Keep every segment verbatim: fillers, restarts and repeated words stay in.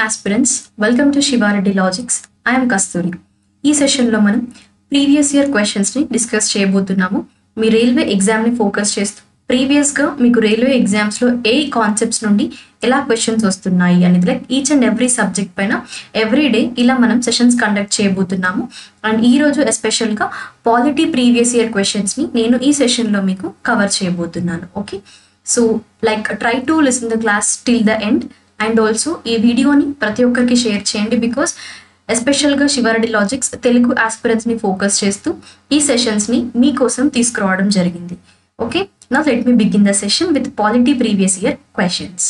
aspirants, welcome to Shivareddy Logics. I am Kasturi. ఈ సెషన్లో మనం ప్రీవియస్ ఇయర్ క్వశ్చన్స్ని డిస్కస్ చేయబోతున్నాము. మీ రైల్వే ఎగ్జామ్ని ఫోకస్ చేస్తూ ప్రీవియస్గా మీకు రైల్వే ఎగ్జామ్స్లో ఏ కాన్సెప్ట్స్ నుండి ఎలా క్వశ్చన్స్ వస్తున్నాయి అనేది like each and every subject పైన ఎవ్రీ డే ఇలా మనం సెషన్స్ కండక్ట్ చేయబోతున్నాము. అండ్ ఈరోజు ఎస్పెషల్గా పాలిటీ ప్రీవియస్ ఇయర్ క్వశ్చన్స్ని నేను ఈ సెషన్లో మీకు కవర్ చేయబోతున్నాను. Okay, so like try to listen the class till the end and also ఈ వీడియోని ప్రతి ఒక్కరికి షేర్ చేయండి. బికాస్ ఎస్పెషల్గా శివారెడ్డి లాజిక్స్ తెలుగు ఆస్పిరెంట్స్ని ఫోకస్ చేస్తూ ఈ సెషన్స్ని మీకోసం తీసుకురావడం జరిగింది. Okay, now let me begin the session with polity previous year questions.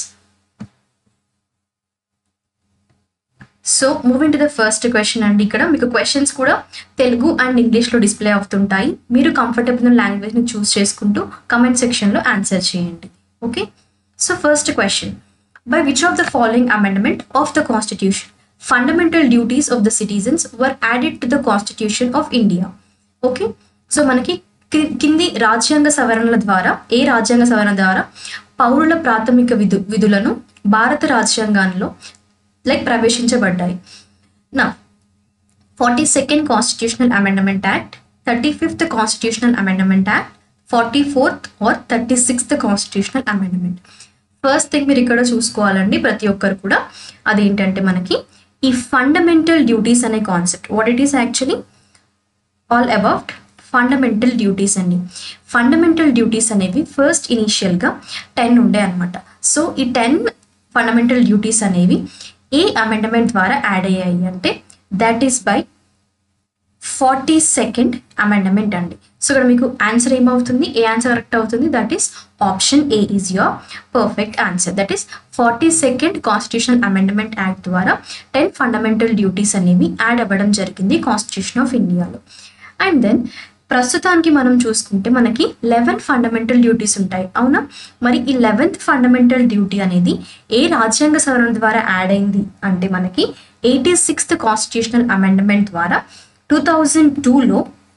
So moving to the first question అండి. ఇక్కడ మీకు క్వశ్చన్స్ కూడా తెలుగు అండ్ ఇంగ్లీష్లో డిస్ప్లే అవుతుంటాయి. మీరు కంఫర్టబుల్ లాంగ్వేజ్ని చూస్ చేసుకుంటూ కమెంట్ సెక్షన్లో ఆన్సర్ చేయండి. Okay, so first question, by which of the following amendment of the constitution fundamental duties of the citizens were added to the constitution of India? Okay, so మనకి కింది రాజ్యాంగ సవరణల ద్వారా ఏ రాజ్యాంగ సవరణ ద్వారా పౌరుల ప్రాథమిక విధు విధులను భారత రాజ్యాంగంలో లైక్ ప్రవేశించబడ్డాయి. నా forty second constitutional amendment act, thirty fifth constitutional amendment act, forty fourth or thirty sixth constitutional amendment. First thing మీరు ఇక్కడ చూసుకోవాలండి ప్రతి ఒక్కరు కూడా, అదేంటంటే మనకి ఈ ఫండమెంటల్ డ్యూటీస్ అనే concept. What it is actually all about fundamental duties అండి. ఫండమెంటల్ డ్యూటీస్ అనేవి ఫస్ట్ ఇనీషియల్గా టెన్ ఉండే అనమాట. సో ఈ టెన్ ఫండమెంటల్ డ్యూటీస్ అనేవి ఏ అమెండ్మెంట్ ద్వారా యాడ్ అయ్యాయి అంటే that is by forty second amendment అండి. సో ఇక్కడ మీకు ఆన్సర్ ఏమవుతుంది, ఏ ఆన్సర్ కరెక్ట్ అవుతుంది? That is option A is your perfect answer. That is forty second constitutional amendment act ద్వారా టెన్ ఫండమెంటల్ డ్యూటీస్ అనేవి యాడ్ అవ్వడం జరిగింది కాన్స్టిట్యూషన్ ఆఫ్ ఇండియాలో. అండ్ దెన్ ప్రస్తుతానికి మనం చూసుకుంటే మనకి లెవెన్ ఫండమెంటల్ డ్యూటీస్ ఉంటాయి, అవునా? మరి ఈ లెవెన్త్ ఫండమెంటల్ డ్యూటీ అనేది ఏ రాజ్యాంగ సవరణ ద్వారా యాడ్ అయింది అంటే మనకి ఎయిటీ సిక్స్త్ కాన్స్టిట్యూషనల్ అమెండ్మెంట్ ద్వారా టూ థౌజండ్ టూలో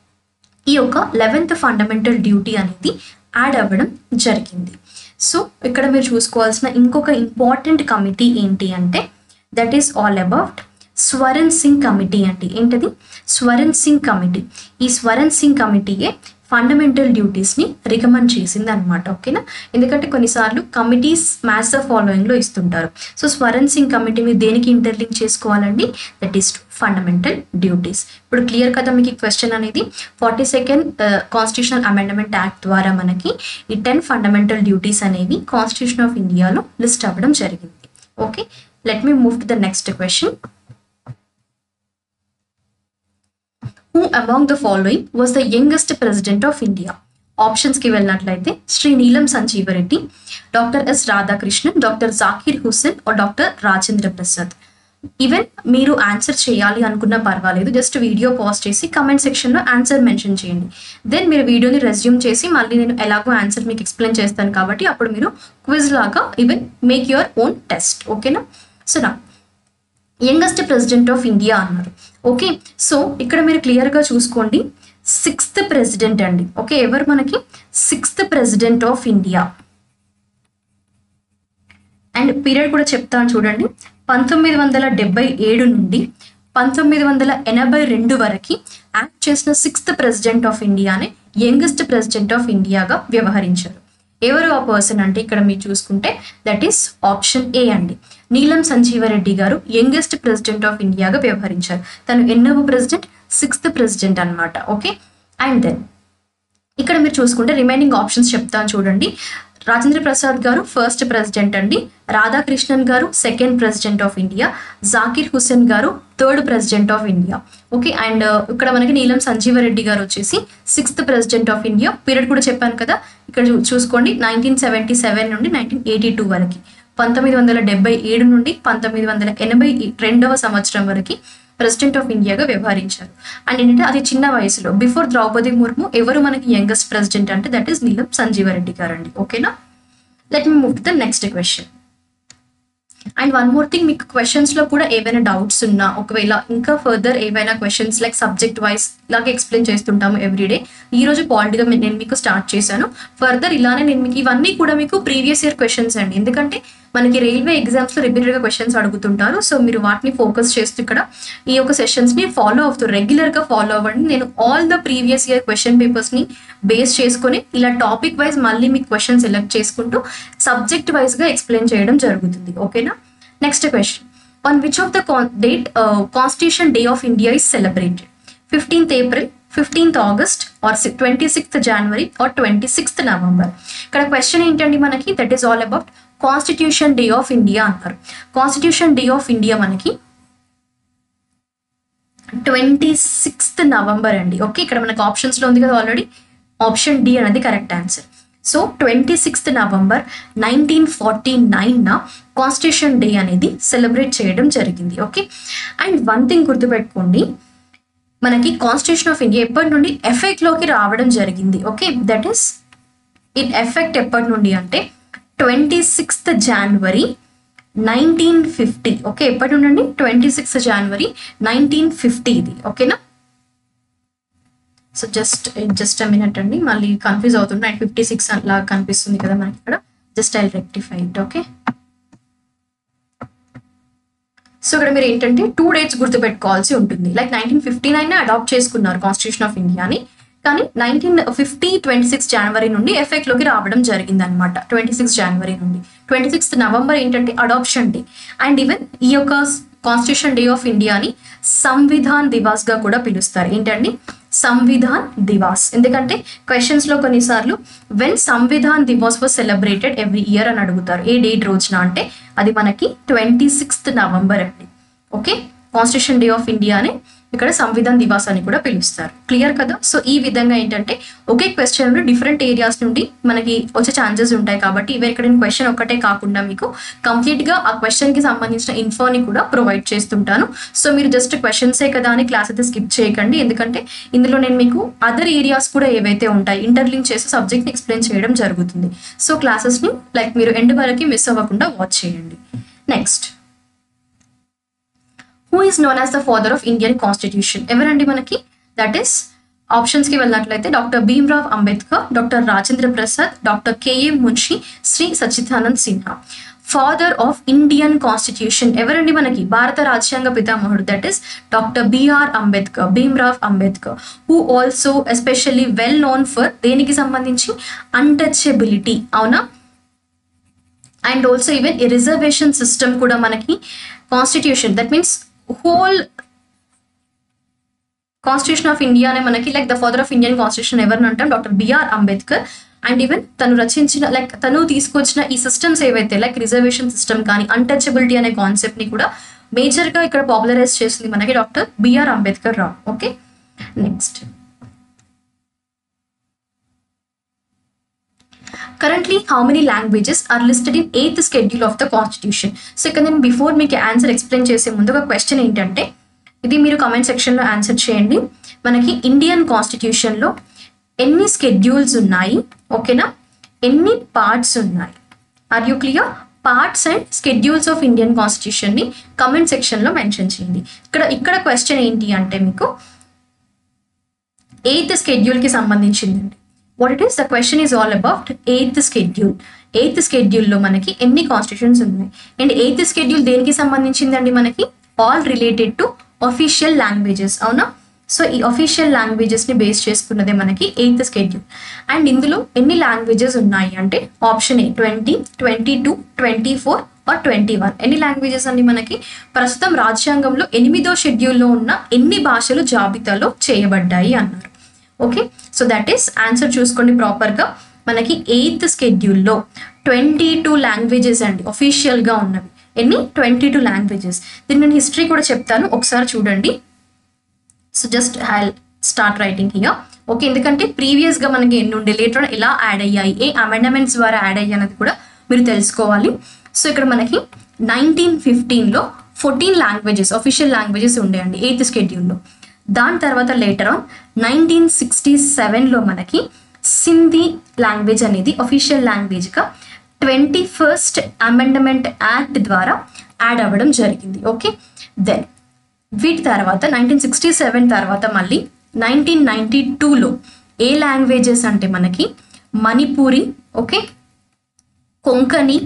ఈ యొక్క లెవెన్త్ ఫండమెంటల్ డ్యూటీ అనేది యాడ్ అవ్వడం జరిగింది. సో ఇక్కడ మీరు చూసుకోవాల్సిన ఇంకొక ఇంపార్టెంట్ కమిటీ ఏంటి అంటే that is all about Swaran Singh committee అండి. ఏంటది? స్వరణ్ సింగ్ కమిటీ. ఈ స్వరణ్ సింగ్ కమిటీయే ఫండమెంటల్ డ్యూటీస్ని రికమెండ్ చేసింది అనమాట. ఓకేనా? ఎందుకంటే కొన్నిసార్లు కమిటీస్ మ్యాచ్ ద ఫాలోయింగ్లో ఇస్తుంటారు. సో స్వరణ్ సింగ్ కమిటీ మీరు దేనికి ఇంటర్లింక్ చేసుకోవాలండి? That is fundamental duties. ఇప్పుడు క్లియర్ కదా మీకు ఈ క్వశ్చన్ అనేది? Forty second constitutional amendment act ద్వారా మనకి ఈ టెన్ ఫండమెంటల్ డ్యూటీస్ అనేవి కాన్స్టిట్యూషన్ ఆఫ్ ఇండియాలో లిస్ట్ అవ్వడం జరిగింది. Okay, let me move to the next question. Who among the following was the youngest president of India? Options కి వెళ్ళినట్లయితే Shri Neelam Sanjiva Reddy, doctor S Radhakrishnan, doctor Zakir Hussain or doctor Rajendra Prasad. Even మీరు answer చేయాలి అనుకున్నా పర్వాలేదు, జస్ట్ వీడియో పాజ్ చేసి కమెంట్ సెక్షన్లో ఆన్సర్ మెన్షన్ చేయండి. Then మీరు వీడియోని రెజ్యూమ్ చేసి మళ్ళీ నేను ఎలాగో ఆన్సర్ మీకు ఎక్స్ప్లెయిన్ చేస్తాను కాబట్టి అప్పుడు మీరు క్విజ్ లాగా even make your own test. ఓకేనా? సో నా యంగెస్ట్ ప్రెసిడెంట్ ఆఫ్ ఇండియా అన్నారు. ఓకే, సో ఇక్కడ మీరు క్లియర్గా చూసుకోండి, సిక్స్త్ ప్రెసిడెంట్ అండి. ఓకే, ఎవరు మనకి sixth president of India. And period కూడా చెప్తాను చూడండి, పంతొమ్మిది వందల డెబ్బై ఏడు నుండి పంతొమ్మిది వందల ఎనభై రెండు వరకు యాక్ట్ చేసిన సిక్స్త్ ప్రెసిడెంట్ ఆఫ్ ఇండియానే యంగెస్ట్ ప్రెసిడెంట్ ఆఫ్ ఇండియాగా వ్యవహరించారు. ఎవరు ఆ పర్సన్ అంటే ఇక్కడ మీరు చూసుకుంటే దట్ ఈస్ ఆప్షన్ ఏ అండి. నీలం సంజీవరెడ్డి గారు యంగెస్ట్ ప్రెసిడెంట్ ఆఫ్ ఇండియాగా వ్యవహరించారు. తను ఎన్నవ ప్రెసిడెంట్? సిక్స్త్ ప్రెసిడెంట్ అనమాట. ఓకే, అండ్ దెన్ ఇక్కడ మీరు చూసుకుంటే రిమైనింగ్ ఆప్షన్స్ చెప్తాను చూడండి. రాజేంద్ర ప్రసాద్ గారు ఫస్ట్ ప్రెసిడెంట్ అండి, Radhakrishnan garu second president of India, Zakir Hussain garu third president of India. Okay, and ఇక్కడ మనకి నీలం సంజీవరెడ్డి గారు వచ్చేసి sixth president of India. Period కూడా చెప్పాను కదా, ఇక్కడ చూసుకోండి నైన్టీన్ సెవెంటీ సెవెన్ నుండి నైన్టీన్ ఎయిటీ టూ వరకు, పంతొమ్మిది వందల డెబ్బై ఏడు నుండి పంతొమ్మిది వందల ఎనభై రెండవ సంవత్సరం వరకు ప్రెసిడెంట్ ఆఫ్ ఇండియాగా వ్యవహరించారు. అండ్ ఏంటంటే అది చిన్న వయసులో బిఫోర్ ద్రౌపది ముర్ము ఎవరు మనకి యంగెస్ట్ ప్రెసిడెంట్ అంటే దట్ ఈస్ నీలం సంజీవరెడ్డి గారు అండి. ఓకేనా? Let me move to the next question. And one more thing, మీకు క్వశ్చన్స్లో కూడా ఏవైనా డౌట్స్ ఉన్నా, ఒకవేళ ఇంకా ఫర్దర్ ఏవైనా క్వశ్చన్స్ లైక్ సబ్జెక్ట్ వైజ్ ఇలాగే ఎక్స్ప్లెయిన్ చేస్తుంటాము ఎవ్రీడే. ఈ రోజు పాలిటీగా నేను మీకు స్టార్ట్ చేశాను. ఫర్దర్ ఇలానే నేను మీకు ఇవన్నీ కూడా మీకు ప్రీవియస్ ఇయర్ క్వశ్చన్స్ అండి. ఎందుకంటే మనకి రైల్వే ఎగ్జామ్స్లో రిపీటెడ్గా క్వశ్చన్స్ అడుగుతుంటారు. సో మీరు వాటిని ఫోకస్ చేస్తూ ఇక్కడ ఈ యొక్క సెషన్స్ని ఫాలో అవుతూ రెగ్యులర్గా ఫాలో అవ్వండి. నేను all the previous year question పేపర్స్ని బేస్ చేసుకొని ఇలా టాపిక్ వైజ్ మళ్ళీ మీకు క్వశ్చన్ సెలెక్ట్ చేసుకుంటూ సబ్జెక్ట్ వైజ్గా ఎక్స్ప్లెయిన్ చేయడం జరుగుతుంది. ఓకేనా? Next question, on which of the con- date uh, Constitution Day of India is celebrated? fifteenth April, fifteenth August or twenty-sixth January or twenty-sixth November. ఇక్కడ question ఏంటండి మనకి, that is all about constitution day of India అన్నారు. Constitution day of India మనకి twenty sixth November అండి. Okay, ఇక్కడ మనకు ఆప్షన్స్లో ఉంది కదా ఆల్రెడీ, ఆప్షన్ డి అనేది correct answer. So twenty sixth November nineteen forty నైన్న కాన్స్టిట్యూషన్ డే అనేది సెలబ్రేట్ చేయడం జరిగింది. ఓకే, అండ్ వన్ థింగ్ గుర్తుపెట్టుకోండి, మనకి కాన్స్టిట్యూషన్ ఆఫ్ ఇండియా ఎప్పటి నుండి ఎఫెక్ట్లోకి రావడం జరిగింది. Okay, that is in effect ఎప్పటి నుండి అంటే twenty sixth January nineteen fifty. Okay, ఎప్పటి నుండి అండి? Twenty sixth January nineteen fifty ఇది. ఓకేనా? So just just a minute అండి, మళ్ళీ కన్ఫ్యూజ్ అవుతుంది. నైన్ ఫిఫ్టీ సిక్స్ అలా కనిపిస్తుంది కదా మనకి ఇక్కడ, just I rectify it. Okay, so ఇక్కడ మీరు ఏంటంటే టూ డేట్స్ గుర్తుపెట్టుకోవాల్సి ఉంటుంది. Like nineteen fifty nine adopt చేసుకున్నారు కాన్స్టిట్యూషన్ ఆఫ్ ఇండియాని, కానీ nineteen fifty twenty six January నుండి ఎఫెక్ట్లోకి రావడం జరిగింది అనమాట. ట్వంటీ సిక్స్ జనవరి నుండి ట్వంటీ సిక్స్త్ నవంబర్ ఏంటంటే అడాప్షన్ డే. అండ్ ఈవెన్ ఈ యొక్క కాన్స్టిట్యూషన్ డే ఆఫ్ ఇండియాని సంవిధాన్ దివాస్గా కూడా పిలుస్తారు. ఏంటండి? సంవిధాన్ దివాస్. ఎందుకంటే క్వశ్చన్స్లో కొన్నిసార్లు when Samvidhan Divas was celebrated every year అని అడుగుతారు. ఏ డేట్ రోజున అంటే అది మనకి ట్వంటీ సిక్స్త్ నవంబర్ అండి. ఓకే, కాన్స్టిట్యూషన్ డే ఆఫ్ ఇండియాని ఇక్కడ సంవిధాన్ దివాస్ అని కూడా పిలుస్తారు. క్లియర్ కదా? సో ఈ విధంగా ఏంటంటే ఒకే క్వశ్చన్ డిఫరెంట్ ఏరియాస్ నుండి మనకి వచ్చే ఛాన్సెస్ ఉంటాయి. కాబట్టి ఇవి ఇక్కడ క్వశ్చన్ ఒక్కటే కాకుండా మీకు కంప్లీట్గా ఆ క్వశ్చన్కి సంబంధించిన ఇన్ఫోని కూడా ప్రొవైడ్ చేస్తుంటాను. సో మీరు జస్ట్ క్వశ్చన్సే కదా అని క్లాస్ అయితే స్కిప్ చేయకండి, ఎందుకంటే ఇందులో నేను మీకు అదర్ ఏరియాస్ కూడా ఏవైతే ఉంటాయి ఇంటర్లింక్ చేసి సబ్జెక్ట్ని ఎక్స్ప్లెయిన్ చేయడం జరుగుతుంది. సో క్లాసెస్ని లైక్ మీరు ఎండ్ వరకు మిస్ అవ్వకుండా వాచ్ చేయండి. Next, who is known as the father of Indian Constitution? ఎవరండి మనకి? దట్ ఈస్ ఆప్షన్స్కి వెళ్ళినట్లయితే doctor Bhimrao Ambedkar, doctor Rajendra Prasad, doctor K M Munshi, Shri Sachchidanand Sinha. Father of Indian constitution ఎవరండి మనకి? భారత రాజ్యాంగ పితామహుడు, that is doctor B R Ambedkar, Bhimrao Ambedkar, who also especially well known for దేనికి సంబంధించి అన్టచబిలిటీ. అవునా? అండ్ ఆల్సో ఈవెన్ ఈ రిజర్వేషన్ సిస్టమ్ కూడా మనకి constitution, that means whole constitution of India అనే మనకి like the father of Indian constitution ఎవరిని అంటాం? Doctor B R Ambedkar. And even తను రచించిన లైక్ తను తీసుకొచ్చిన ఈ సిస్టమ్స్ ఏవైతే లైక్ రిజర్వేషన్ సిస్టమ్ కానీ అన్టచబిలిటీ అనే కాన్సెప్ట్ని కూడా మేజర్గా ఇక్కడ పాపులరైజ్ చేసింది మనకి doctor B R Ambedkar Rao. Okay, next, currently how many languages are listed in eighth schedule of the constitution? So ఇక్కడ నేను బిఫోర్ మీకు ఆన్సర్ ఎక్స్ప్లెయిన్ చేసే ముందు ఒక క్వశ్చన్ ఏంటంటే ఇది మీరు కామెంట్ సెక్షన్లో ఆన్సర్ చేయండి. మనకి ఇండియన్ కాన్స్టిట్యూషన్లో ఎన్ని స్కెడ్యూల్స్ ఉన్నాయి? ఓకేనా, ఎన్ని పార్ట్స్ ఉన్నాయి? Are you clear? Parts and schedules of Indian కాన్స్టిట్యూషన్ని కమెంట్ సెక్షన్లో మెన్షన్ చేయండి. ఇక్కడ ఇక్కడ క్వశ్చన్ ఏంటి అంటే మీకు ఎయిత్ స్కెడ్యూల్కి సంబంధించిందండి. What it is the question is all about eighth schedule. Eighth స్కెడ్యూల్లో మనకి ఎన్ని కాన్స్టిట్యూషన్స్ ఉన్నాయి? అండ్ ఎయిత్ స్కెడ్యూల్ దేనికి సంబంధించిందండి మనకి? All related to official languages. అవునా? సో ఈ అఫీషియల్ లాంగ్వేజెస్ని బేస్ చేసుకున్నదే మనకి ఎయిత్ స్కెడ్యూల్. అండ్ ఇందులో ఎన్ని లాంగ్వేజెస్ ఉన్నాయి అంటే option A twenty, twenty two, twenty four or twenty one. ఎన్ని లాంగ్వేజెస్ అండి మనకి? ప్రస్తుతం రాజ్యాంగంలో ఎనిమిదో షెడ్యూల్లో ఉన్న ఎన్ని భాషలు జాబితాలో చేయబడ్డాయి అన్నారు. Okay, so that is answer చూసుకోండి ప్రాపర్గా. మనకి ఎయిత్ స్కెడ్యూల్లో ట్వంటీ టూ లాంగ్వేజెస్ అండి అఫీషియల్గా ఉన్నవి. ఎన్ని? Twenty two languages. దీన్ని నేను హిస్టరీ కూడా చెప్తాను, ఒకసారి చూడండి. So just I start writing here. Okay, ఎందుకంటే ప్రీవియస్గా మనకి ఎన్ని ఉండే, లేటర్ ఎలా యాడ్ అయ్యాయి, ఏ అమెండ్మెంట్స్ ద్వారా యాడ్ అయ్యాయి అనేది కూడా మీరు తెలుసుకోవాలి. సో ఇక్కడ మనకి నైన్టీన్ ఫిఫ్టీన్లో ఫోర్టీన్ లాంగ్వేజెస్ అఫీషియల్ లాంగ్వేజెస్ ఉండేయండి ఎయిత్ స్కెడ్యూల్లో. దాని తర్వాత లేటర్ ఆన్ నైన్టీన్ సిక్స్టీ సెవెన్లో మనకి సింధీ లాంగ్వేజ్ అనేది అఫీషియల్ లాంగ్వేజ్గా ట్వంటీ ఫస్ట్ అమెండ్మెంట్ యాక్ట్ ద్వారా యాడ్ అవ్వడం జరిగింది. ఓకే, దెన్ వీటి తర్వాత నైన్టీన్ సిక్స్టీ సెవెన్ తర్వాత మళ్ళీ నైన్టీన్ నైన్టీ టూలో ఏ లాంగ్వేజెస్ అంటే మనకి Manipuri, okay, Konkani,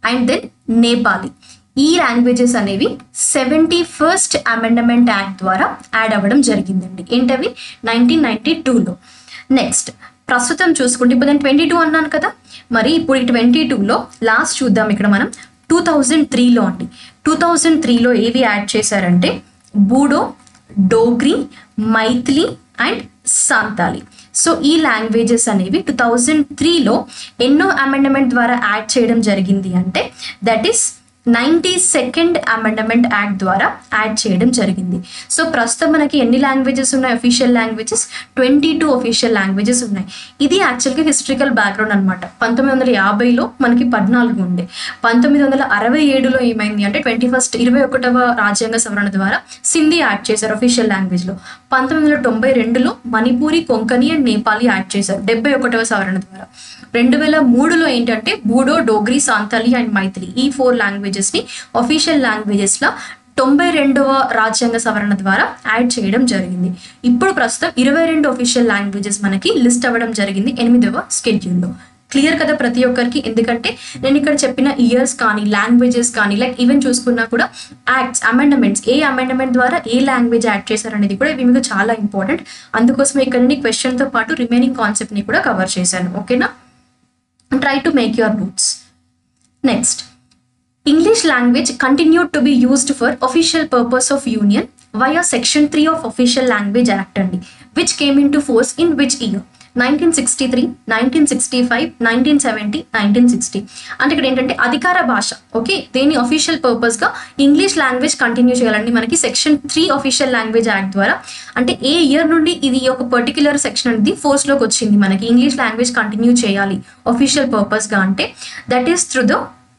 and then Nepali. ఈ లాంగ్వేజెస్ అనేవి సెవెంటీ ఫస్ట్ అమెండమెంట్ యాక్ట్ ద్వారా యాడ్ అవ్వడం జరిగిందండి. ఏంటవి? నైన్టీన్ నైన్టీ టూలో. నెక్స్ట్ ప్రస్తుతం చూసుకుంటే ఇప్పుడు నేను ట్వంటీ టూ అన్నాను కదా, మరి ఇప్పుడు ఈ ట్వంటీ టూలో లాస్ట్ చూద్దాం. ఇక్కడ మనం టూ థౌజండ్ త్రీలో అండి, టూ థౌజండ్ త్రీలో ఏవి యాడ్ చేశారంటే బూడో, డోగ్రీ, మైథిలి అండ్ సంతాలి. సో ఈ లాంగ్వేజెస్ అనేవి టూ థౌజండ్ త్రీలో ఎన్నో అమెండమెంట్ ద్వారా యాడ్ చేయడం జరిగింది అంటే that is ninety second amendment act ద్వారా యాడ్ చేయడం జరిగింది. సో ప్రస్తుతం మనకి ఎన్ని లాంగ్వేజెస్ ఉన్నాయి? Official languages twenty two official languages ఉన్నాయి. ఇది యాక్చువల్గా హిస్టరికల్ బ్యాక్గ్రౌండ్ అనమాట. పంతొమ్మిది వందల యాభైలో మనకి పద్నాలుగు ఉండే, పంతొమ్మిది వందల అరవై ఏడులో ఏమైంది అంటే ట్వంటీ ఫస్ట్ ఇరవై ఒకటవ రాజ్యాంగ సవరణ ద్వారా సింధీ యాడ్ చేశారు అఫీషియల్ లాంగ్వేజ్లో. పంతొమ్మిది వందల తొంభై రెండులో మణిపూరి, కొంకణి అండ్ నేపాలి యాడ్ చేశారు డెబ్బై ఒకటవ సవరణ ద్వారా. రెండు వేల మూడులో ఏంటంటే బూడో, డోగ్రీ, సాంతాలి అండ్ మైథిలి ఈ ఫోర్ లాంగ్వేజెస్ ని అఫీషియల్ లాంగ్వేజెస్ లా తొంభై రెండవ రాజ్యాంగ సవరణ ద్వారా యాడ్ చేయడం జరిగింది. ఇప్పుడు ప్రస్తుతం ఇరవై రెండు అఫీషియల్ లాంగ్వేజెస్ మనకి లిస్ట్ అవ్వడం జరిగింది ఎనిమిదవ స్కెడ్యూల్లో. క్లియర్ కదా ప్రతి ఒక్కరికి? ఎందుకంటే నేను ఇక్కడ చెప్పిన ఇయర్స్ కానీ లాంగ్వేజెస్ కానీ లైక్ ఈవెన్ చూసుకున్నా కూడా యాక్ట్స్, అమెండమెంట్స్, ఏ అమెండమెంట్ ద్వారా ఏ లాంగ్వేజ్ యాడ్ చేశారనేది కూడా ఇవి మీకు చాలా ఇంపార్టెంట్. అందుకోసం ఇక్కడ నేను క్వశ్చన్తో పాటు రిమైనింగ్ కాన్సెప్ట్ని కూడా కవర్ చేశాను. ఓకేనా? Try to make your notes. Next, English language continued to be used for official purpose of union via section three of Official Language Act and which came into force in which year? Nineteen sixty three, nineteen sixty five, nineteen seventy, nineteen sixty. అంటే ఇక్కడ ఏంటంటే అధికార భాష. Okay, దేని official పర్పస్గా English language continue చేయాలండి మనకి section three official language act ద్వారా. అంటే ఏ ఇయర్ నుండి ఇది ఒక పర్టిక్యులర్ సెక్షన్ అనేది ఫోర్స్లోకి వచ్చింది మనకి ఇంగ్లీష్ లాంగ్వేజ్ కంటిన్యూ చేయాలి అఫీషియల్ పర్పస్గా అంటే that is through the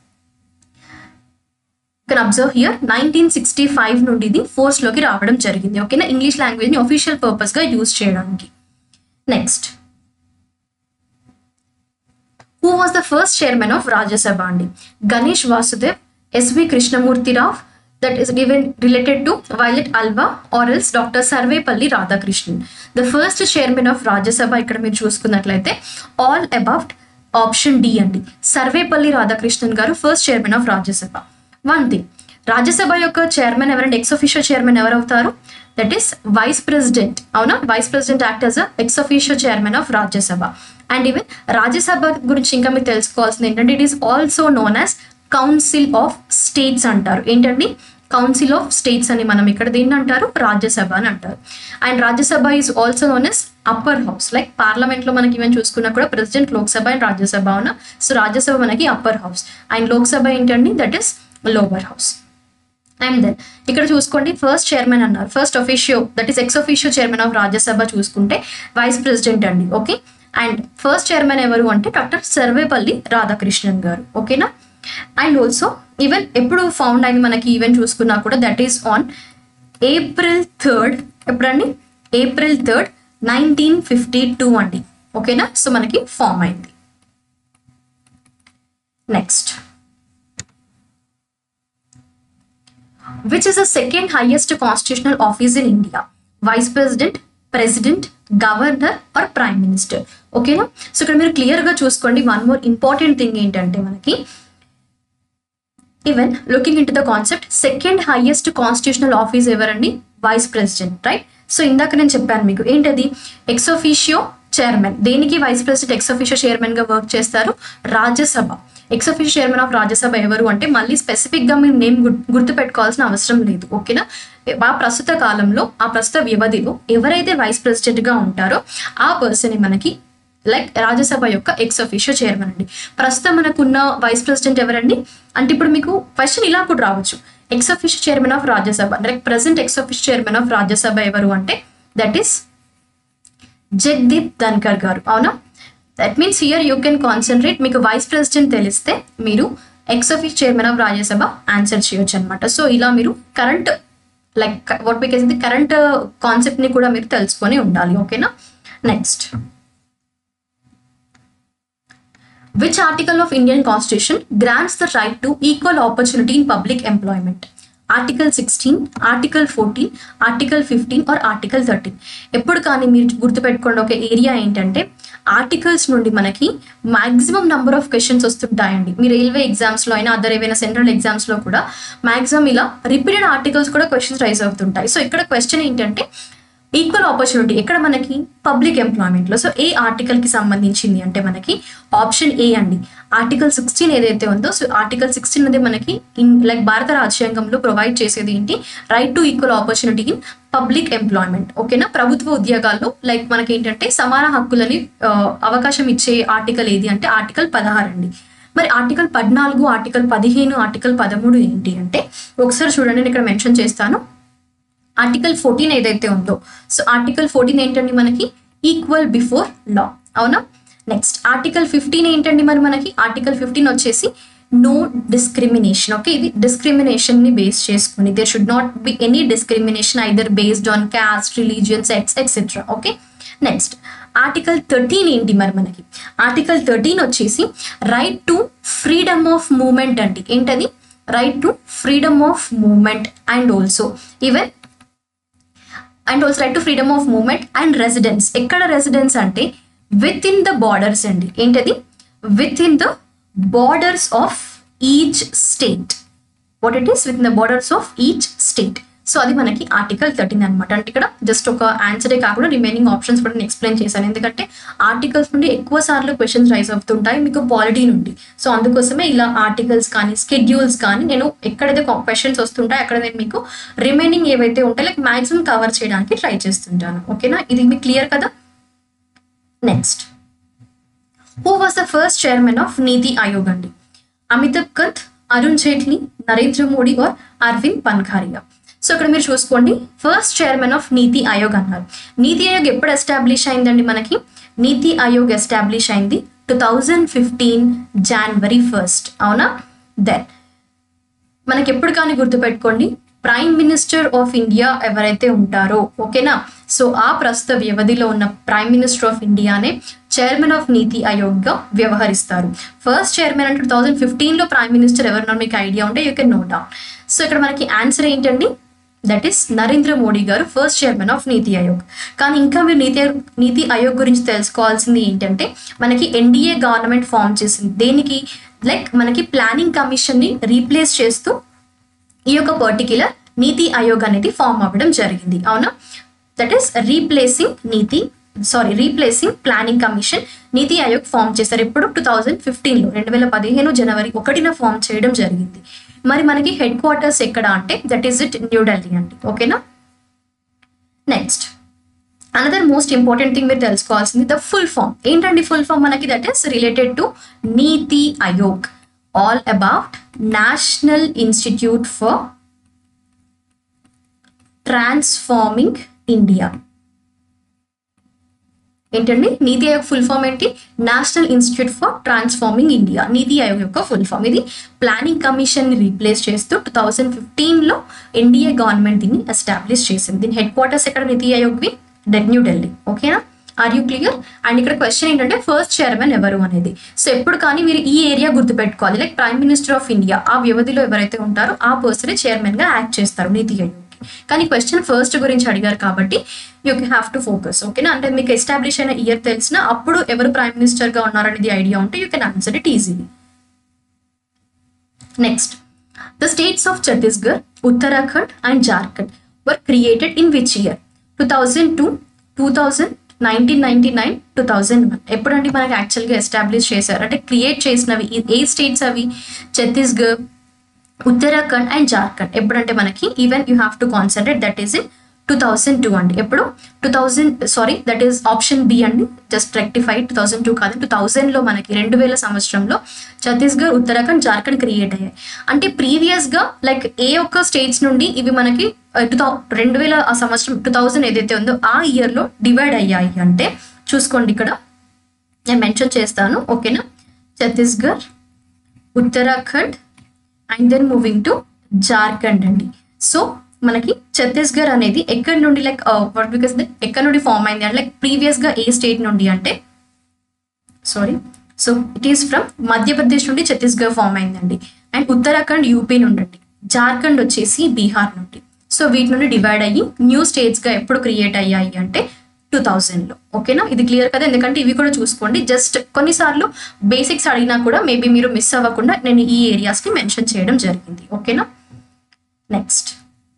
can observe here nineteen sixty five నుండి ఇది ఫోర్స్లోకి రావడం జరిగింది. ఓకేనా, ఇంగ్లీష్ లాంగ్వేజ్ని అఫీషియల్ పర్పస్గా యూజ్ చేయడానికి. Next, who was the first chairman of Rajya Sabha andi? Ganesh Vasudev, S V Krishnamurti Rao, that is even related to Violet Alva or else Doctor Sarvepalli Radhakrishnan. The first chairman of Rajya Sabha ikkada meer chusukunnatlaithe all above option D andi. Sarvepalli Radhakrishnan garu first chairman of Rajya Sabha. One thing, Rajya Sabha yokka chairman evaranటే ex officio chairman evaru avutaru? That is vice president. Avuna, vice president act as a ex officio chairman of Rajya Sabha. And even Rajya Sabha గురించి ఇంకా మీరు తెలుసుకోవాల్సింది ఏంటంటే it is also known as council of states అంటారు. ఏంటండి? Council of states అని మనం ఇక్కడ దీన్ని అంటారు రాజ్యసభ అని అంటారు. And Rajya Sabha is also known as upper house. Like పార్లమెంట్లో మనకి ఈవెన్ చూసుకున్నా కూడా ప్రెసిడెంట్, లోక్సభ అండ్ రాజ్యసభ అవునా. సో రాజ్యసభ మనకి అప్పర్ హౌస్ అండ్ లోక్సభ ఏంటండి that is lower house. And then ఇక్కడ చూసుకోండి ఫస్ట్ చైర్మన్ అన్నారు, first officio that is ex officio chairman of Rajya Sabha చూసుకుంటే వైస్ ప్రెసిడెంట్ అండి. ఓకే, అండ్ ఫస్ట్ చైర్మన్ ఎవరు అంటే డాక్టర్ సర్వేపల్లి రాధాకృష్ణన్ గారు. ఓకేనా, అండ్ ఆల్సో ఈవెన్ ఎప్పుడు ఫౌండ్ అయింది మనకి ఈవెన్ చూసుకున్నా కూడా that is on April third. ఎప్పుడండి? April third nineteen fifty two అండి. ఓకేనా, సో మనకి ఫామ్ అయింది. Next, which is the second highest constitutional office in India? Vice president, president, governor or prime minister? ఓకేనా, సో ఇక్కడ మీరు క్లియర్గా చూసుకోండి. వన్ మోర్ ఇంపార్టెంట్ థింగ్ ఏంటంటే మనకి even looking into the concept second highest constitutional office ఎవరండి? Vice president, right? So ఇందాక నేను చెప్పాను మీకు ఏంటది? Ex officio chairman. దేనికి వైస్ ప్రెసిడెంట్ ఎక్స్ అఫీషియో చైర్మన్గా వర్క్ చేస్తారు? Rajya Sabha. Ex officio chairman of Rajya Sabha ఎవరు అంటే మళ్ళీ స్పెసిఫిక్గా మీరు నేమ్ గుర్తు పెట్టుకోవాల్సిన అవసరం లేదు. ఓకేనా, ఆ ప్రస్తుత కాలంలో ఆ ప్రస్తుత వ్యవధిలో ఎవరైతే వైస్ ప్రెసిడెంట్గా ఉంటారో ఆ పర్సన్ మనకి లైక్ రాజ్యసభ యొక్క ఎక్స్ అఫీషియో చైర్మన్ అండి. ప్రస్తుతం మనకున్న వైస్ ప్రెసిడెంట్ ఎవరండి అంటే ఇప్పుడు మీకు క్వశ్చన్ ఇలా కూడా రావచ్చు, ex officio chairman of Rajya Sabha like present ex officio chairman of Rajya Sabha ఎవరు అంటే దట్ ఈస్ జగదీప్ ధన్కర్ గారు. అవునా, that means here you can concentrate. మీకు వైస్ ప్రెసిడెంట్ తెలిస్తే మీరు ex officio chairman of Rajya Sabha answer చేయొచ్చు అనమాట. సో ఇలా మీరు current like what we can say current concept ని కూడా మీరు తెలుసుకొని ఉండాలి. ఓకేనా, next, which article of Indian Constitution grants the right to equal opportunity in public employment? Article sixteen, Article fourteen, Article fifteen or Article thirteen? ఎప్పుడు కానీ మీరు గుర్తుపెట్టుకోండి ఒక ఏరియా ఏంటంటే ఆర్టికల్స్ నుండి మనకి మాక్సిమం నెంబర్ ఆఫ్ క్వశ్చన్స్ వస్తుంటాయండి. మీ రైల్వే ఎగ్జామ్స్లో అయినా అదర్ ఏవైనా సెంట్రల్ ఎగ్జామ్స్లో కూడా మాక్సిమం ఇలా రిపీటెడ్ ఆర్టికల్స్ కూడా క్వశ్చన్స్ రైజ్ అవుతుంటాయి. సో ఇక్కడ క్వశ్చన్ ఏంటంటే ఈక్వల్ ఆపర్చునిటీ ఎక్కడ మనకి పబ్లిక్ ఎంప్లాయ్మెంట్లో. సో ఏ ఆర్టికల్కి సంబంధించింది అంటే మనకి ఆప్షన్ ఏ అండి. ఆర్టికల్ సిక్స్టీన్ ఏదైతే ఉందో, సో ఆర్టికల్ సిక్స్టీన్ అనేది మనకి ఇన్ లైక్ భారత రాజ్యాంగంలో ప్రొవైడ్ చేసేది ఏంటి, right to equal opportunity in public employment. ఓకేనా, ప్రభుత్వ ఉద్యోగాల్లో లైక్ మనకి ఏంటంటే సమాన హక్కులని అవకాశం ఇచ్చే ఆర్టికల్ ఏది అంటే ఆర్టికల్ పదహారు అండి. మరి ఆర్టికల్ పద్నాలుగు, ఆర్టికల్ పదిహేను, ఆర్టికల్ పదమూడు ఏంటి అంటే ఒకసారి చూడండి, నేను ఇక్కడ మెన్షన్ చేస్తాను. ఆర్టికల్ ఫోర్టీన్ ఏదైతే ఉందో, సో ఆర్టికల్ ఫోర్టీన్ ఏంటండి మనకి ఈక్వల్ బిఫోర్ లా, అవునా. నెక్స్ట్ ఆర్టికల్ ఫిఫ్టీన్ ఏంటండి మరి మనకి ఆర్టికల్ ఫిఫ్టీన్ వచ్చేసి నో డిస్క్రిమినేషన్. ఓకే, ఇది డిస్క్రిమినేషన్ ని బేస్ చేసుకుని there should not be any discrimination either based on caste, religion, sex etcetera. Okay, next article thirteen ఏంటి మరి మనకి ఆర్టికల్ థర్టీన్ వచ్చేసి right to freedom of movement అండి. ఏంటది, right to freedom of movement and also even and also right to freedom of movement and residence. ఎక్కడ residence అంటే within the borders అండి. ఏంటది, within the borders of each state. What it is, within the borders of each state. So అది మనకి article thirteen అనమాట. అంటే ఇక్కడ just ఒక ఆన్సరే కాకుండా రిమైనింగ్ ఆప్షన్స్ కూడా నేను ఎక్స్ప్లెయిన్ చేశాను, ఎందుకంటే ఆర్టికల్స్ నుండి ఎక్కువ సార్లు క్వశ్చన్స్ రైజ్ అవుతుంటాయి మీకు పాలిటీ నుండి. సో అందుకోసమే ఇలా ఆర్టికల్స్ కానీ స్కెడ్యూల్స్ కానీ నేను ఎక్కడైతే క్వశ్చన్స్ వస్తుంటాయి అక్కడ నేను మీకు రిమైనింగ్ ఏవైతే ఉంటాయి లైక్ మాక్సిమం కవర్ చేయడానికి ట్రై చేస్తుంటాను. ఓకేనా, ఇది మీకు క్లియర్ కదా. Next, who was the first chairman of NITI Aayog అండి. అమితాబ్ కంత్, అరుణ్ జైట్లీ, నరేంద్ర మోడీ ఆర్ అరవింద్ పన్ఖారియా. సో ఇక్కడ మీరు చూసుకోండి, first chairman of NITI Aayog అన్నారు. నీతి ఆయోగ్ ఎప్పుడు ఎస్టాబ్లిష్ అయిందండి మనకి నీతి ఆయోగ్ ఎస్టాబ్లిష్ అయింది two thousand fifteen January first, అవునా. దెన్ మనకి ఎప్పుడు కానీ గుర్తుపెట్టుకోండి, ప్రైమ్ మినిస్టర్ ఆఫ్ ఇండియా ఎవరైతే ఉంటారో, ఓకేనా, సో ఆ ప్రస్తుత వ్యవధిలో ఉన్న ప్రైమ్ మినిస్టర్ ఆఫ్ ఇండియానే చైర్మన్ ఆఫ్ నీతి ఆయోగ్గా వ్యవహరిస్తారు. ఫస్ట్ చైర్మన్ అంటే టూ థౌజండ్ ఫిఫ్టీన్లో ప్రైమ్ మినిస్టర్ ఎవరున్నారు మీకు ఐడియా ఉంటే you can note down. So ఇక్కడ మనకి ఆన్సర్ ఏంటండి, దట్ ఈస్ నరేంద్ర మోడీ గారు first chairman of NITI Aayog. కానీ ఇంకా మీరు నీతి నీతి ఆయోగ్ గురించి తెలుసుకోవాల్సింది ఏంటంటే మనకి ఎన్డీఏ గవర్నమెంట్ ఫామ్ చేసింది దేనికి, లైక్ మనకి ప్లానింగ్ కమిషన్ని రీప్లేస్ చేస్తూ ఈ యొక్క పర్టిక్యులర్ నీతి ఆయోగ్ అనేది ఫామ్ అవ్వడం జరిగింది, అవునా. That is replacing NITI sorry replacing planning commission NITI Aayog form చేశారు. ఎప్పుడు టూ థౌజండ్ ఫిఫ్టీన్లో రెండు వేల పదిహేను జనవరి ఒకటిన ఫామ్ చేయడం జరిగింది. మరి మనకి హెడ్ క్వార్టర్స్ ఎక్కడ అంటే దట్ ఈస్ ఇట్ న్యూఢిల్లీ అండి. ఓకేనా, next another most important thing మీరు తెలుసుకోవాల్సింది ద ఫుల్ ఫామ్ ఏంటండి. ఫుల్ ఫామ్ మనకి that is related to NITI Aayog, all about national institute for transforming India. ఏంటండి నీతి ఆయోగ్ ఫుల్ ఫామ్ ఏంటి, national institute for transforming India. NITI Aayog యొక్క full form ఇది. ప్లానింగ్ కమిషన్ ని replace చేస్తూ టూ థౌజండ్ ఫిఫ్టీన్లో ఎన్డీఏ గవర్నమెంట్ దీన్ని ఎస్టాబ్లిష్ చేసింది. దీని హెడ్ క్వార్టర్స్ ఎక్కడ నీతి ఆయోగ్వి, న్యూఢిల్లీ. ఓకేనా, ఆర్ యూ క్లియర్. అండ్ ఇక్కడ క్వశ్చన్ ఏంటంటే ఫస్ట్ చైర్మన్ ఎవరు అనేది. సో ఎప్పుడు కానీ మీరు ఈ ఏరియా గుర్తుపెట్టుకోవాలి, like prime minister of India ఆ వ్యవధిలో ఎవరైతే ఉంటారో ఆ పర్సనే చైర్మన్ గా యాక్ట్ చేస్తారు నీతి ఆయోగ్. కానీ క్వశ్చన్ ఫస్ట్ గురించి అడిగారు కాబట్టి యూ హ్యావ్ టు ఫోకస్. ఓకేనా, అంటే మీకు ఎస్టాబ్లిష్ అయిన ఇయర్ తెలిసిన అప్పుడు ఎవరు ప్రైమ్ మినిస్టర్ గా ఉన్నారనేది ఐడియా ఉంటే you can answer it easily. Next, the states of Chhattisgarh, Uttarakhand and Jharkhand were created in which year. Two thousand two, two thousand nineteen ninety nine, two thousand one. ఎప్పుడంటే మనకి యాక్చువల్గా ఎస్టాబ్లిష్ చేశారు అంటే క్రియేట్ చేసినవి ఏ states అవి, ఛత్తీస్గఢ్, ఉత్తరాఖండ్ అండ్ జార్ఖండ్. ఎప్పుడంటే మనకి even you have to concentrate that is in two thousand two అండి. ఎప్పుడు two thousand sorry that is option B అండి, just rectified. Two thousand two కాదు, టూ థౌజండ్లో మనకి రెండు వేల సంవత్సరంలో ఛత్తీస్గఢ్, ఉత్తరాఖండ్, జార్ఖండ్ క్రియేట్ అయ్యాయి. అంటే ప్రీవియస్గా లైక్ ఏ ఒక్క స్టేట్స్ నుండి ఇవి మనకి టూ థౌ రెండు వేల ఆ సంవత్సరం టూ థౌజండ్ ఏదైతే ఉందో ఆ ఇయర్లో డివైడ్ అయ్యాయి. అంటే చూసుకోండి ఇక్కడ నేను మెన్షన్ చేస్తాను. ఓకేనా, Chhattisgarh, Uttarakhand and then moving to Jharkhand అండి. సో మనకి ఛత్తీస్గఢ్ అనేది ఎక్కడి నుండి లైక్ వాట్ బికాస్ ఎక్కడి నుండి ఫామ్ అయింది అంటే లైక్ ప్రీవియస్గా ఏ స్టేట్ నుండి అంటే sorry so it is from Madhya Pradesh నుండి ఛత్తీస్గఢ్ ఫామ్ అయిందండి. అండ్ ఉత్తరాఖండ్ యూపీ నుండి అండి, జార్ఖండ్ వచ్చేసి బీహార్ నుండి. సో వీటి నుండి డివైడ్ అయ్యి న్యూ స్టేట్స్గా ఎప్పుడు క్రియేట్ అయ్యాయి అంటే టూ థౌజండ్లో. ఓకేనా, ఇది క్లియర్ కదా? ఎందుకంటే ఇవి కూడా చూసుకోండి, జస్ట్ కొన్నిసార్లు బేసిక్స్ అడిగినా కూడా మేబీ మీరు మిస్ అవ్వకుండా నేను ఈ ఏరియాస్ని మెన్షన్ చేయడం జరిగింది. ఓకేనా, next,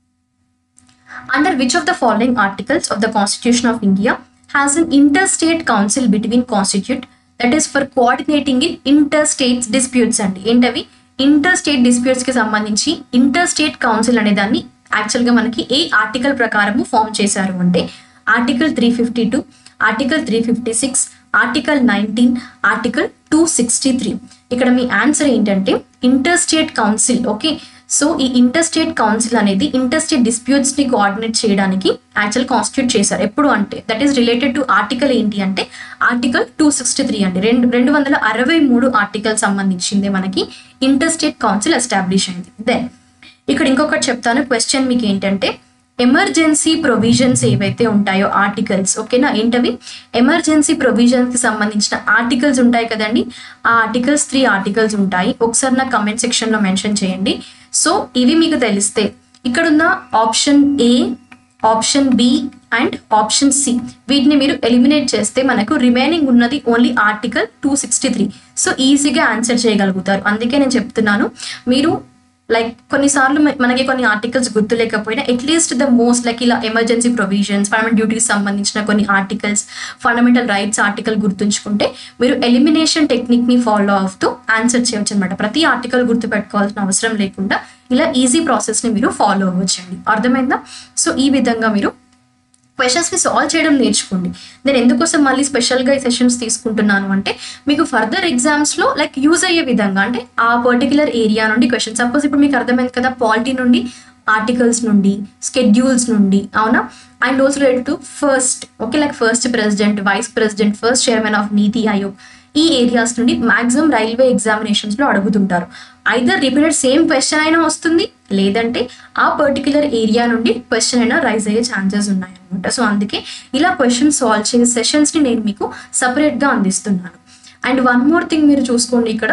under which of the following articles of the Constitution of India has an interstate council between constitute that is for coordinating in interstate disputes అండి. ఏంటవి? ఇంటర్స్టేట్ డిస్ప్యూట్స్ కి సంబంధించి ఇంటర్స్టేట్ కౌన్సిల్ అనే దాన్ని యాక్చువల్గా మనకి ఏ ఆర్టికల్ ప్రకారము ఫామ్ చేశారు అంటే article three fifty two, article three fifty six, article nineteen, article two sixty three. ఇక్కడ మీ ఆన్సర్ ఏంటంటే ఇంటర్స్టేట్ కౌన్సిల్. ఓకే, సో ఈ ఇంటర్స్టేట్ కౌన్సిల్ అనేది ఇంటర్స్టేట్ డిస్ప్యూట్స్ ని కోఆర్డినేట్ చేయడానికి యాక్చువల్ కాన్స్టిట్యూట్ చేశారు. ఎప్పుడు అంటే that is related to article ఏంటి అంటే ఆర్టికల్ టూ సిక్స్టీ త్రీ అండి. రెండు రెండు వందల అరవై మూడు ఆర్టికల్ సంబంధించింది మనకి ఇంటర్స్టేట్ కౌన్సిల్ ఎస్టాబ్లిష్ అయింది. దెన్ ఇక్కడ ఇంకొకటి చెప్తాను, క్వశ్చన్ మీకు ఏంటంటే ఎమర్జెన్సీ ప్రొవిజన్స్ ఏవైతే ఉంటాయో ఆర్టికల్స్, ఓకేనా, ఏంటవి? ఎమర్జెన్సీ ప్రొవిజన్స్ కి సంబంధించిన ఆర్టికల్స్ ఉంటాయి కదండి, ఆ ఆర్టికల్స్ త్రీ ఆర్టికల్స్ ఉంటాయి. ఒకసారి నా కమెంట్ సెక్షన్ లో మెన్షన్ చేయండి. సో ఇవి మీకు తెలిస్తే ఇక్కడున్న option A, option B and option C వీటిని మీరు ఎలిమినేట్ చేస్తే మనకు రిమైనింగ్ ఉన్నది only article two sixty three. So ఈజీగా ఆన్సర్ చేయగలుగుతారు. అందుకే నేను చెప్తున్నాను, మీరు లైక్ కొన్నిసార్లు మనకి కొన్ని ఆర్టికల్స్ గుర్తులేకపోయినా అట్లీస్ట్ ద మోస్ట్ లైక్ ఇలా ఎమర్జెన్సీ ప్రొవిజన్స్, ఫండమెంటల్ డ్యూటీస్ సంబంధించిన కొన్ని ఆర్టికల్స్, ఫండమెంటల్ రైట్స్ ఆర్టికల్ గుర్తుంచుకుంటే మీరు ఎలిమినేషన్ టెక్నిక్ ని ఫాలో అవుతూ ఆన్సర్ చేయవచ్చు అనమాట. ప్రతి ఆర్టికల్ గుర్తుపెట్టుకోవాల్సిన అవసరం లేకుండా ఇలా ఈజీ ప్రాసెస్ ని మీరు ఫాలో అవ్వచ్చండి. అర్థమైందా? సో ఈ విధంగా మీరు క్వశ్చన్స్ని సాల్వ్ చేయడం నేర్చుకోండి. నేను ఎందుకోసం మళ్ళీ స్పెషల్గా ఈ సెషన్స్ తీసుకుంటున్నాను అంటే మీకు ఫర్దర్ ఎగ్జామ్స్లో లైక్ యూజ్ అయ్యే విధంగా, అంటే ఆ పర్టికులర్ ఏరియా నుండి క్వశ్చన్. సపోజ్ ఇప్పుడు మీకు అర్థమైంది కదా, పాలిటీ నుండి, ఆర్టికల్స్ నుండి, స్కెడ్యూల్స్ నుండి, అవునా, and also related to first, okay, like first president, vice president, first chairman of NITI Aayog, ఈ ఏరియాస్ నుండి మాక్సిమం రైల్వే ఎగ్జామినేషన్స్లో అడుగుతుంటారు. ఐదర్ రిపీటెడ్ సేమ్ క్వశ్చన్ అయినా వస్తుంది, లేదంటే ఆ పర్టికులర్ ఏరియా నుండి క్వశ్చన్ అయినా రైజ్ అయ్యే ఛాన్సెస్ ఉన్నాయి అనమాట. సో అందుకే ఇలా క్వశ్చన్ సాల్వ్ చేసే సెషన్స్ని నేను మీకు సపరేట్గా అందిస్తున్నాను. అండ్ వన్ మోర్ థింగ్ మీరు చూసుకోండి, ఇక్కడ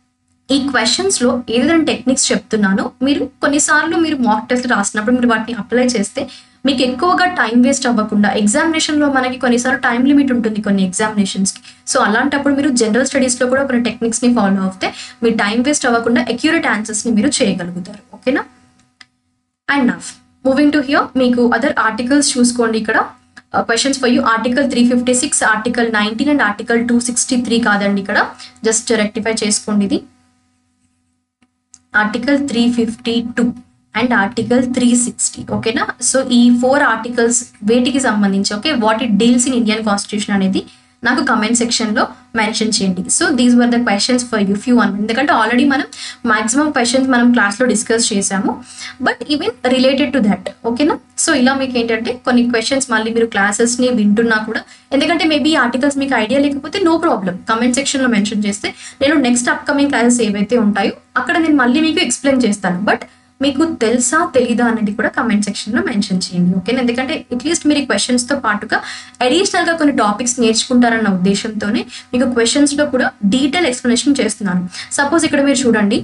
ఈ క్వశ్చన్స్లో ఏదైనా టెక్నిక్స్ చెప్తున్నానో మీరు కొన్నిసార్లు మీరు మాక్ టెస్ట్ రాసినప్పుడు మీరు వాటిని అప్లై చేస్తే మీకు ఎక్కువగా టైం వేస్ట్ అవ్వకుండా, ఎగ్జామినేషన్లో మనకి కొన్నిసార్లు టైం లిమిట్ ఉంటుంది కొన్ని ఎగ్జామినేషన్స్కి. సో అలాంటప్పుడు మీరు జనరల్ స్టడీస్లో కూడా కొన్ని టెక్నిక్స్ని ఫాలో అవుతే మీ టైం వేస్ట్ అవ్వకుండా అక్యూరేట్ ఆన్సర్స్ని మీరు చేయగలుగుతారు. ఓకేనా, and now moving to here, మీకు అదర్ ఆర్టికల్స్ చూసుకోండి. ఇక్కడ questions for you article three fifty six, article nineteen and article two sixty three కాదండి, ఇక్కడ జస్ట్ రెక్టిఫై చేసుకోండి. ఇది article three fifty two and article three sixty. ఓకేనా, so ఈ four articles వేటికి సంబంధించి, okay, what it deals in Indian constitution అనేది నాకు కమెంట్ సెక్షన్లో మెన్షన్ చేయండి. So these were the questions for you few one, ఎందుకంటే ఆల్రెడీ మనం మాక్సిమం క్వశ్చన్స్ మనం క్లాస్లో డిస్కస్ చేసాము, but even related to that. ఓకేనా, సో ఇలా మీకు ఏంటంటే కొన్ని క్వశ్చన్స్ మళ్ళీ మీరు క్లాసెస్ని వింటున్నా కూడా, ఎందుకంటే మేబీ ఈ ఆర్టికల్స్ మీకు ఐడియా లేకపోతే నో ప్రాబ్లం, కమెంట్ సెక్షన్లో మెన్షన్ చేస్తే నేను నెక్స్ట్ అప్కమింగ్ క్లాసెస్ ఏవైతే ఉంటాయో అక్కడ నేను మళ్ళీ మీకు ఎక్స్ప్లెయిన్ చేస్తాను. బట్ మీకు తెలుసా తెలీదా అనేది కూడా కమెంట్ సెక్షన్లో మెన్షన్ చేయండి. ఓకేనా, ఎందుకంటే అట్లీస్ట్ మీరు ఈ క్వశ్చన్స్తో పాటుగా అడిషనల్గా కొన్ని టాపిక్స్ నేర్చుకుంటారన్న ఉద్దేశంతోనే మీకు క్వశ్చన్స్లో కూడా డీటెయిల్ ఎక్స్ప్లెనేషన్ చేస్తున్నాను. సపోజ్ ఇక్కడ మీరు చూడండి,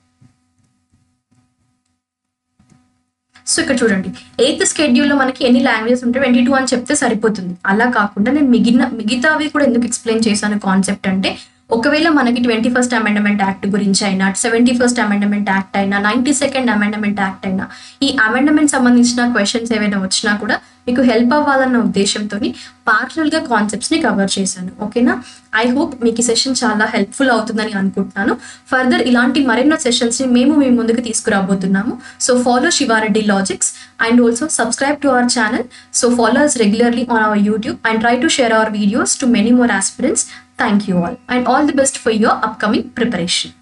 సో ఇక్కడ చూడండి ఎయిత్ స్కెడ్యూల్లో మనకి ఎన్ని లాంగ్వేజెస్ ఉంటే ట్వంటీ టూ అని చెప్తే సరిపోతుంది. అలా కాకుండా నేను మిగిలిన మిగతావి కూడా ఎందుకు ఎక్స్ప్లెయిన్ చేశాను కాన్సెప్ట్ అంటే, ఒకవేళ మనకి ట్వంటీ ఫస్ట్ అమెండ్మెంట్ యాక్ట్ గురించి అయినా, సెవెంటీ ఫస్ట్ అమెండ్మెంట్ యాక్ట్ అయినా, నైన్టీ సెకండ్ అమెండ్మెంట్ యాక్ట్ అయినా, ఈ అమెండ్మెంట్ సంబంధించిన క్వశ్చన్స్ ఏవైనా వచ్చినా కూడా మీకు హెల్ప్ అవ్వాలన్న ఉద్దేశంతో పార్షల్గా కాన్సెప్ట్స్ని కవర్ చేశాను. ఓకేనా, ఐ హోప్ మీకు ఈ సెషన్ చాలా హెల్ప్ఫుల్ అవుతుందని అనుకుంటున్నాను. ఫర్దర్ ఇలాంటి మరెన్నో సెషన్స్ని మేము మీ ముందుకు తీసుకురాబోతున్నాము. So follow Shivareddy logics and also subscribe to our channel. So follow us regularly on our YouTube and try to share our videos to many more aspirants. Thank you all and all the best for your upcoming preparation.